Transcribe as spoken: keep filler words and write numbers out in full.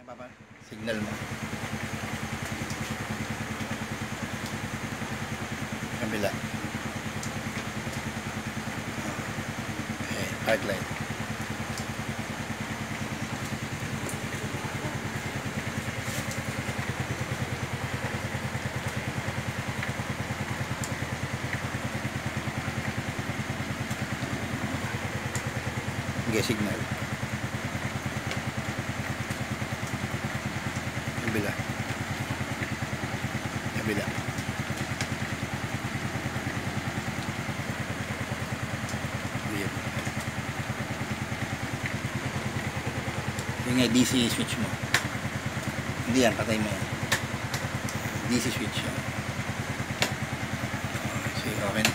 Yan papa, signal mo. Kabila. Okay, park light. Okay, signal. Kabila. Kabila. Ayan. Yung nga D C switch mo. Hindi yan, patay mo yan. D C switch yan. Okay, okay na.